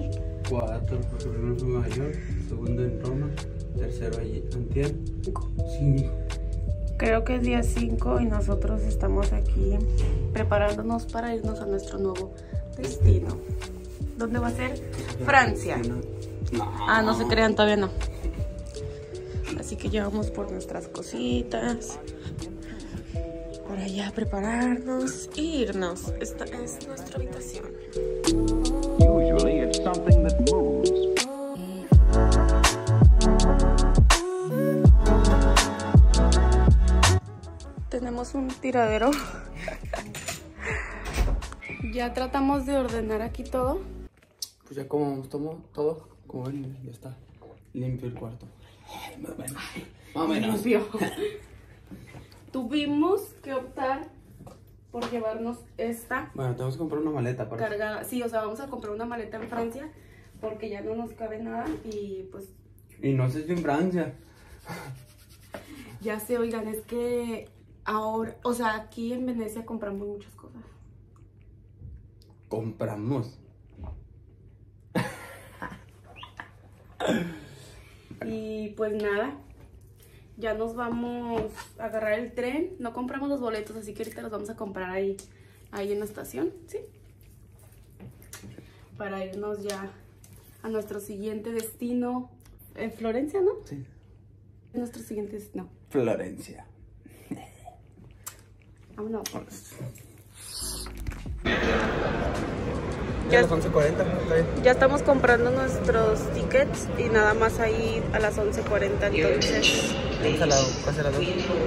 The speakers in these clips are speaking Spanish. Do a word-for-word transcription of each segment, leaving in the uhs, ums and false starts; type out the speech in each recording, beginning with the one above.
Cuatro, porque primero fue en Nueva York, segundo en Roma, tercero allí, antier, cinco. Creo que es día cinco y nosotros estamos aquí preparándonos para irnos a nuestro nuevo destino. ¿Dónde va a ser? Francia. No. Ah, no se crean, todavía no. Así que ya vamos por nuestras cositas para ya prepararnos e irnos. Esta es nuestra habitación. Usually it's something that moves. Tenemos un tiradero. Ya tratamos de ordenar aquí todo. Pues ya como tomó todo, como ven, ya está limpio el cuarto. Más o menos. Más o menos. Limpio. Tuvimos que optar por llevarnos esta Bueno, tenemos que comprar una maleta para cargada. Sí, o sea, vamos a comprar una maleta en Francia porque ya no nos cabe nada y pues... Y no sé si en Francia. Ya se oigan, es que ahora, o sea, aquí en Venecia compramos muchas cosas. Compramos. Y pues nada, ya nos vamos a agarrar el tren. No compramos los boletos, así que ahorita los vamos a comprar ahí, ahí en la estación, ¿sí? Para irnos ya a nuestro siguiente destino. En Florencia, ¿no? Sí. Nuestro siguiente destino. Florencia. Vámonos. Ya a las once cuarenta, está bien. Ya estamos comprando nuestros tickets y nada más ahí a las once cuarenta, entonces... Vamos a la, casi a las dos.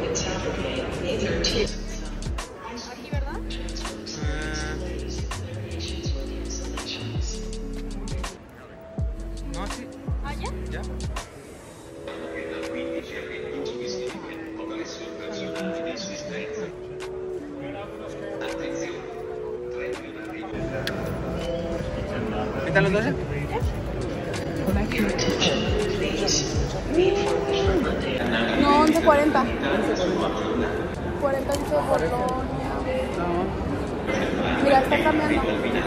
Sí. ¿Aquí, verdad? No, sí. ¿Ah, ya? Ya. ¿Qué tal los doce? No, once cuarenta. cuarenta dice Bolonia. Mira, está cambiando.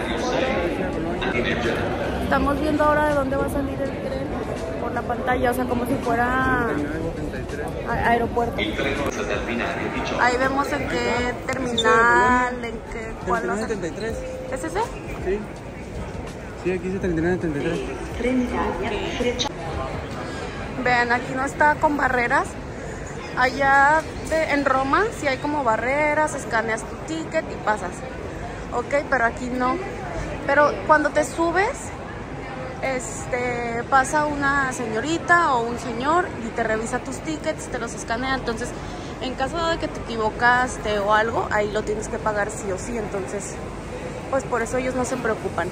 Estamos viendo ahora de dónde va a salir el tren por la pantalla, o sea, como si fuera a aeropuerto. Ahí vemos en qué terminal, en qué cuál va a ser. setenta y tres. ¿Es ese? Sí. Sí, aquí dice treinta y nueve, treinta y tres. Vean, aquí no está con barreras. Allá de, en Roma sí hay como barreras, escaneas tu ticket y pasas. Ok, pero aquí no. Pero cuando te subes, este, pasa una señorita o un señor y te revisa tus tickets, te los escanea. Entonces, en caso de que te equivocaste o algo, ahí lo tienes que pagar sí o sí. Entonces, pues por eso ellos no se preocupan.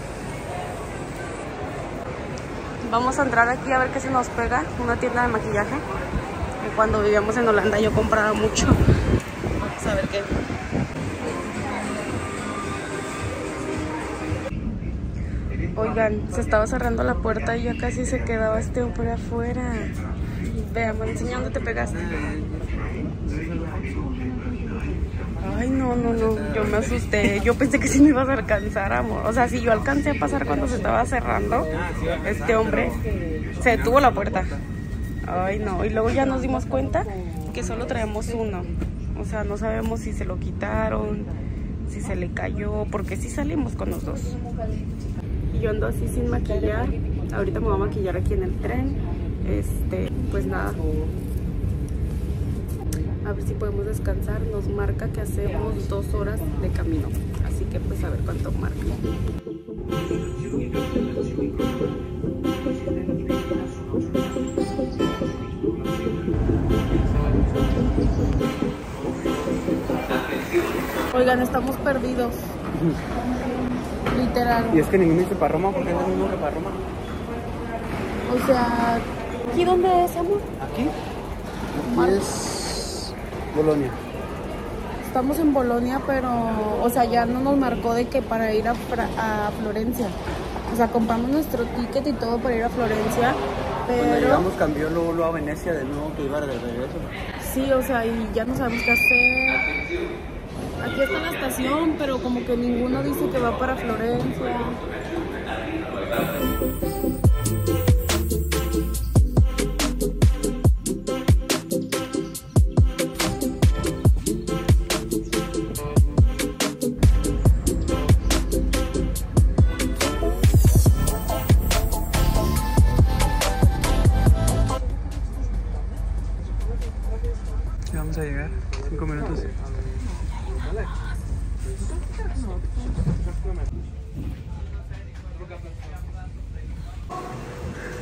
Vamos a entrar aquí a ver qué se nos pega. Una tienda de maquillaje. Que cuando vivíamos en Holanda yo compraba mucho. Vamos a ver qué. Oigan, se estaba cerrando la puerta y ya casi se quedaba este hombre afuera. Veamos, enseña dónde te pegaste. Ay, no, no, no, yo me asusté. Yo pensé que sí me ibas a alcanzar, amor. O sea, si yo alcancé a pasar cuando se estaba cerrando, este hombre se detuvo la puerta. Ay, no, y luego ya nos dimos cuenta que solo traemos uno. O sea, no sabemos si se lo quitaron, si se le cayó, porque sí salimos con los dos. Y yo ando así sin maquillar. Ahorita me voy a maquillar aquí en el tren. Este, pues nada. A ver si podemos descansar. Nos marca que hacemos dos horas de camino. Así que pues a ver cuánto marca. Oigan, estamos perdidos. Literal. Y es que ninguno dice para Roma, porque es el mismo que para Roma. O sea, ¿aquí dónde es, amor? Aquí. Aquí es Bolonia. Estamos en Bolonia, pero, o sea, ya no nos marcó de que para ir a, a Florencia. O sea, compramos nuestro ticket y todo para ir a Florencia, pero... Cuando llegamos cambió luego, luego a Venecia de nuevo, que iba de regreso. Sí, o sea, y ya no sabemos qué hacer. Aquí está la estación, pero como que ninguno dice que va para Florencia.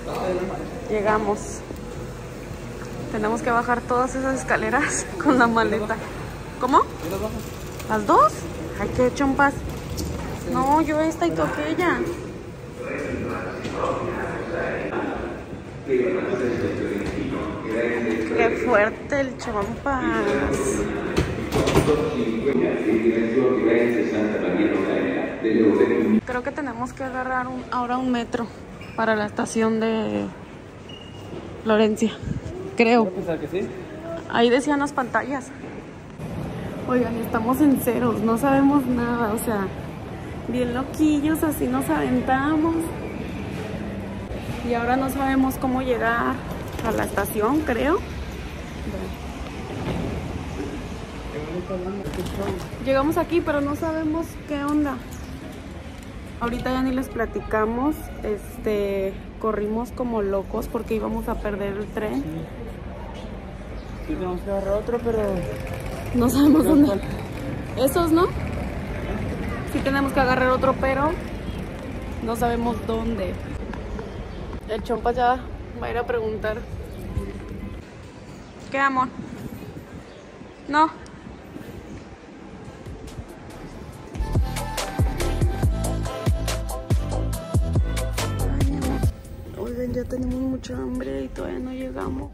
Llegamos. Tenemos que bajar todas esas escaleras con la maleta. ¿Cómo? ¿Las dos? Ay, qué chompas. No, yo esta y tú aquella. Qué fuerte el chompas. Creo que tenemos que agarrar un, ahora un metro para la estación de Florencia. Creo. Ahí decían las pantallas. Oigan, estamos en ceros, no sabemos nada, o sea, bien loquillos, así nos aventamos. Y ahora no sabemos cómo llegar a la estación, creo. Llegamos aquí, pero no sabemos qué onda. Ahorita ya ni les platicamos. Este, corrimos como locos porque íbamos a perder el tren. Sí, tenemos que agarrar otro, pero no sabemos dónde. Esos, ¿no? Sí tenemos que agarrar otro, pero no sabemos dónde. El chompa ya va a ir a preguntar. ¿Qué, amor? No. Ay, amor. Oigan, ya tenemos mucha hambre y todavía no llegamos.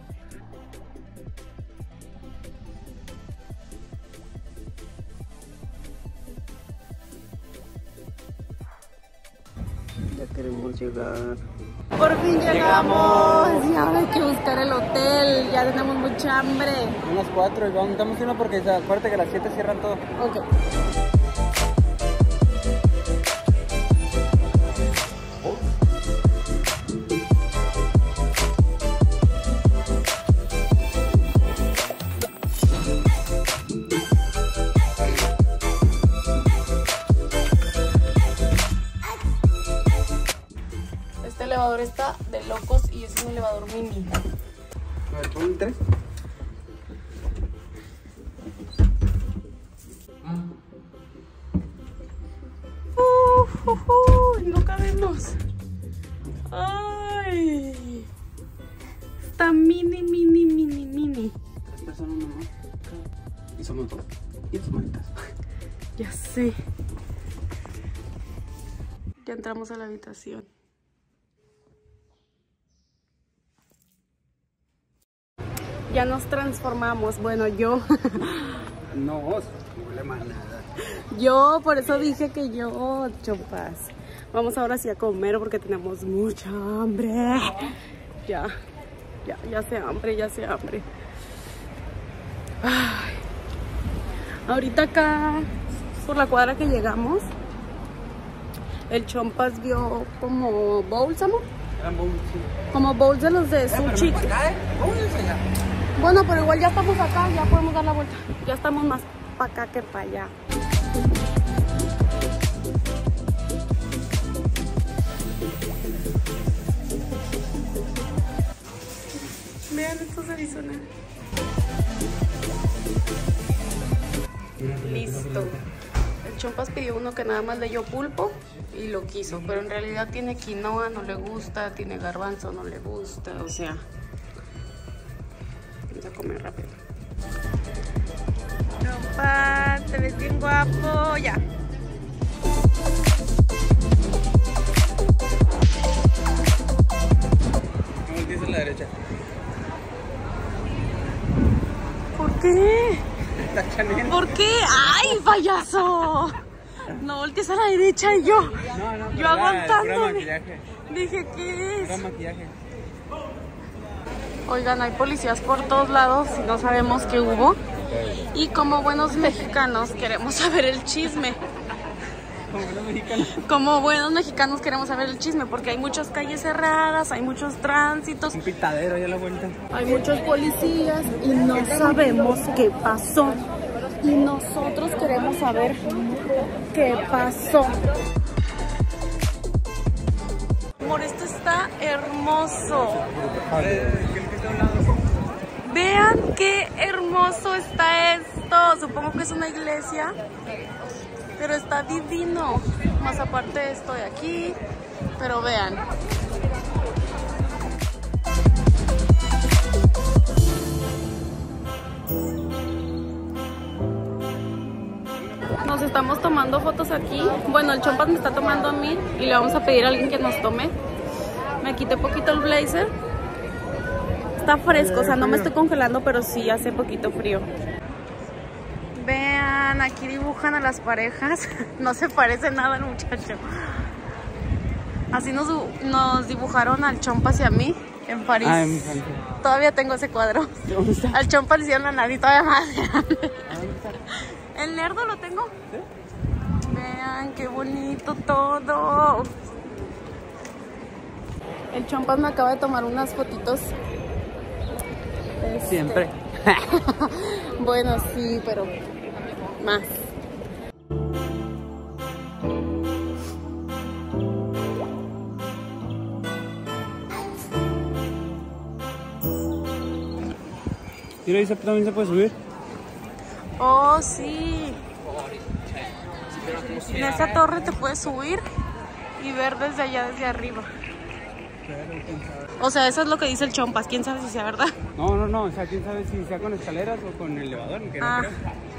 Ya queremos llegar. Por fin llegamos. Y ahora hay que buscar el hotel. Ya tenemos mucha hambre. unas cuatro y vamos, damos uno porque acuérdate que a las siete cierran todo. Ok. Este elevador está de locos y es un elevador mini. A ver, pon tres. Uh, uh, uh, no cabemos. Ay, está mini, mini, mini, mini. Tres personas nomás. Y somos dos. Y dos maletas. Ya sé. Ya entramos a la habitación. Ya nos transformamos. Bueno, yo. No, no huele más nada. Yo, por eso dije que yo, chompas. Vamos ahora sí a comer porque tenemos mucha hambre. Ya, ya, ya sé hambre, ya sé hambre. Ay. Ahorita acá, por la cuadra que llegamos, el chompas vio como bowls, amor. Eran bowls, sí. Como bowls de los de sushi. Eh, acá, ¿eh? Bowls allá. Bueno, pero igual ya estamos acá, ya podemos dar la vuelta. Ya estamos más para acá que para allá. Vean estos Arizona. Listo. El chompas pidió uno que nada más leyó pulpo y lo quiso, pero en realidad tiene quinoa, no le gusta, tiene garbanzo, no le gusta, o sea... Vamos a comer rápido. Chompas, te ves bien guapo, ya. No voltees a la derecha. ¿Por qué? Está Chanel. ¿Por qué? ¡Ay, payaso! No voltees a la derecha y yo. No, no, yo aguantándome. Pura maquillaje. Dije, ¿qué es? Pura maquillaje. Oigan, hay policías por todos lados y no sabemos qué hubo. Y como buenos mexicanos queremos saber el chisme. Como buenos mexicanos. Como buenos mexicanos queremos saber el chisme porque hay muchas calles cerradas, hay muchos tránsitos, Un pitadero ya la vuelta. hay muchos policías y no sabemos qué pasó. Y nosotros queremos saber qué pasó. Amor, esto está hermoso. Vean qué hermoso está esto. Supongo que es una iglesia, pero está divino. Más aparte esto de aquí, pero vean. fotos aquí. Bueno, el Chompas me está tomando a mí y le vamos a pedir a alguien que nos tome. Me quité poquito el blazer. Está fresco, o sea, no me estoy congelando, pero sí hace poquito frío. Vean, aquí dibujan a las parejas. No se parece nada al muchacho. Así nos, nos dibujaron al Chompas y a mí en París. Ah, en Francia. Todavía tengo ese cuadro. ¿Dónde está? Al Chompas le hicieron la nariz todavía más grande. El nerdo lo tengo. ¿Sí? Vean qué bonito todo. El Chompas me acaba de tomar unas fotitos. Este... Siempre. Bueno, sí, pero más. Mira, ahí también se puede subir. Oh, sí. En esa torre te puedes subir y ver desde allá, desde arriba. O sea, eso es lo que dice el Chompas. ¿Quién sabe si sea verdad? No, no, no. O sea, quién sabe si sea con escaleras o con elevador. Que no Ah. creo.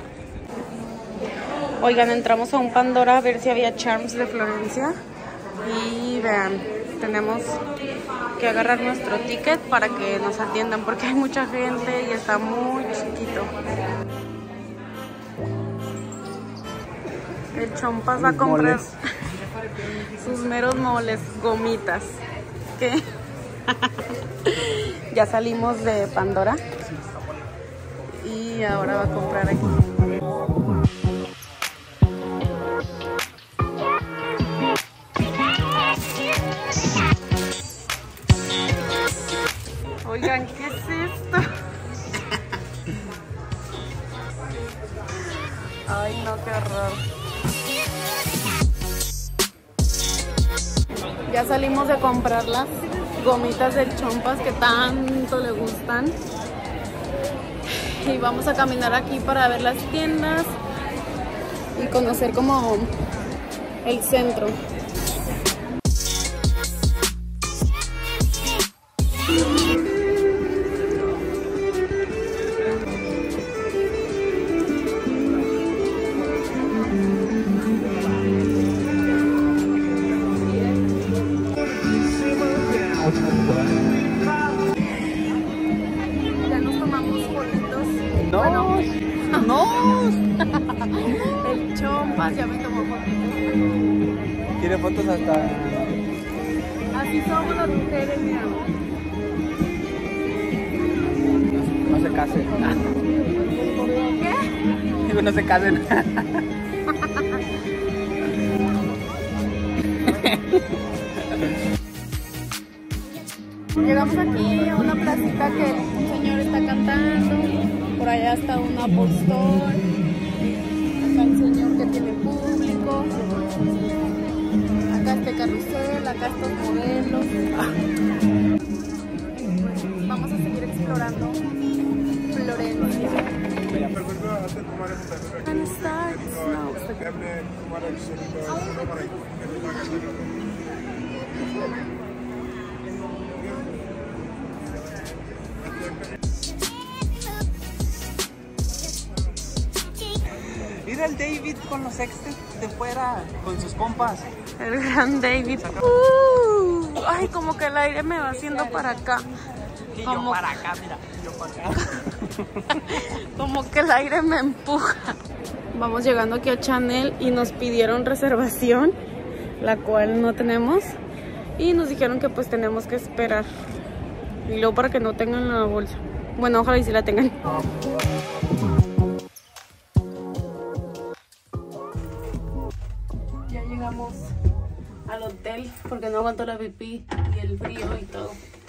Oigan, entramos a un Pandora a ver si había charms de Florencia. Y vean, tenemos que agarrar nuestro ticket para que nos atiendan porque hay mucha gente y está muy chiquito. El Chompas va a comprar Moles. sus meros moles, gomitas. ¿Qué? Ya salimos de Pandora y ahora va a comprar aquí. Oigan, ¿qué es esto? Ay, no, qué horror. Ya salimos de comprar las gomitas del Chompas que tanto le gustan. Y vamos a caminar aquí para ver las tiendas y conocer como el centro. Ya nos tomamos fotitos. No. Bueno, no. El Chompas ya me tomó fotitos. Quiere fotos hasta... Así somos las mujeres, mi amor. No se casen. ¿Qué? Digo, no se casen. Llegamos aquí a una placita que un señor está cantando. Por allá está un Apple Store. Acá el señor que tiene público. Acá este carrusel, acá estos modelos. Pues vamos a seguir explorando Florencia. And start Mira el David con los extras de fuera, con sus compas. el gran David. Uh, ay, como que el aire me va haciendo para acá. Y yo Como- para acá, mira. Yo para acá. Como que el aire me empuja. Vamos llegando aquí a Chanel y nos pidieron reservación, la cual no tenemos. Y nos dijeron que pues tenemos que esperar. Y luego para que no tengan la bolsa. Bueno, ojalá y si la tengan. Ya llegamos al hotel porque no aguanto la pipí y el frío y todo.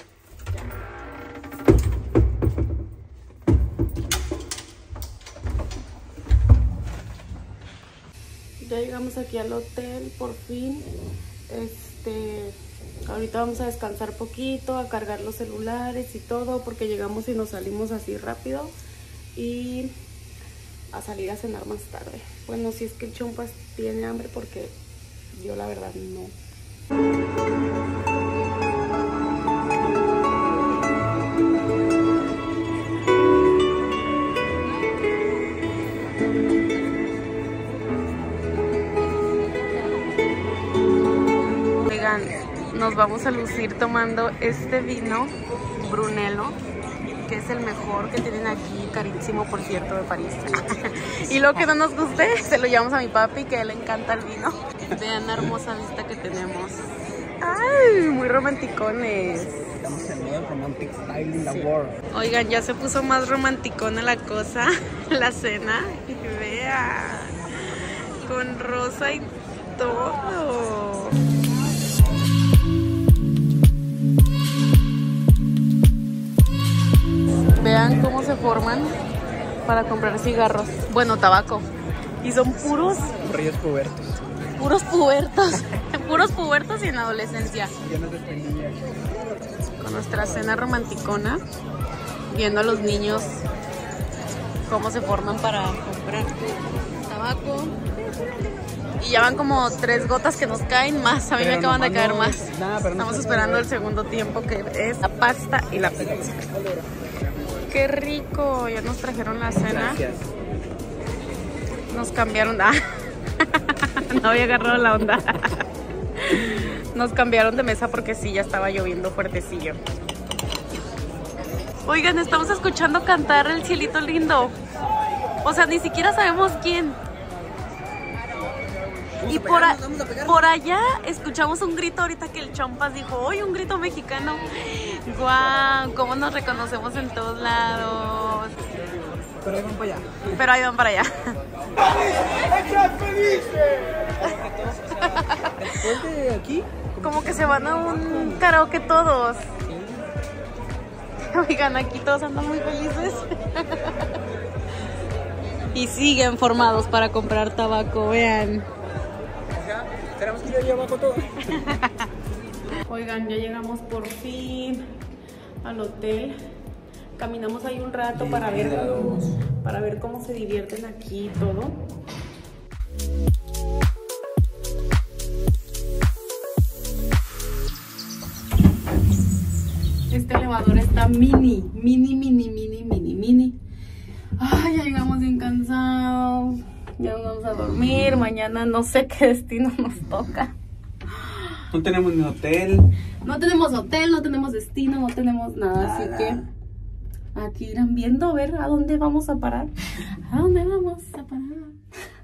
Ya llegamos aquí al hotel, por fin. Este, ahorita vamos a descansar poquito, a cargar los celulares y todo, porque llegamos y nos salimos así rápido. Y a salir a cenar más tarde. Bueno, si es que el Chompas tiene hambre, porque yo la verdad no. nos vamos a lucir tomando este vino Brunello, que es el mejor que tienen aquí, carísimo por cierto, de París. Y lo que no nos guste, se lo llevamos a mi papi, que a él le encanta el vino. Vean la hermosa vista que tenemos. ¡Ay! Muy romanticones. Estamos en modo romantic style in the world. Oigan, ya se puso más romanticona la cosa, la cena. Y vean, con rosa y todo. Vean cómo se forman para comprar cigarros. Bueno, tabaco. Y son puros... Reyes pubertos. Puros pubertos. Puros pubertos y en adolescencia. Llenos de espinillas. Con nuestra cena romanticona, viendo a los niños cómo se forman para comprar tabaco. Y ya van como tres gotas que nos caen más. A mí Pero me acaban de caer no, más. Nah, pero no Estamos está esperando bien. el segundo tiempo, que es la pasta y la pizza. ¡Qué rico! Ya nos trajeron la cena. Gracias. Nos cambiaron... Ah. No había agarrado la onda. Nos cambiaron de mesa porque sí, ya estaba lloviendo fuertecillo. Oigan, estamos escuchando cantar El Cielito Lindo. O sea, ni siquiera sabemos quién. Y por, a- por allá escuchamos un grito ahorita que el Chompas dijo, ¡oye, un grito mexicano! ¡Guau! ¿Cómo nos reconocemos en todos lados? Pero ahí van para allá. Pero ahí van para allá. Después de aquí, Como que se van a un karaoke todos. Oigan, aquí todos andan muy felices. Y siguen formados para comprar tabaco, vean. tenemos que ir allá abajo todo. Oigan, ya llegamos por fin al hotel. Caminamos ahí un rato para ver, para ver cómo se divierten aquí y todo. Este elevador está mini, mini, mini, mini, mini, mini. Ay, ya llegamos bien cansados. Ya nos vamos a dormir. Mañana no sé qué destino nos toca. No tenemos ni hotel. No tenemos hotel, no tenemos destino, no tenemos nada, así que aquí irán viendo a ver a dónde vamos a parar. ¿A dónde vamos a parar?